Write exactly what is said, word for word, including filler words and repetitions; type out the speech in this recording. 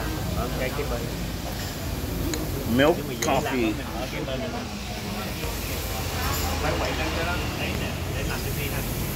là ở cái cái bên Milk cái mì giấy làm coffee. mình ở cái bên bán quậy cái đó đấy nè để làm cái gì ha.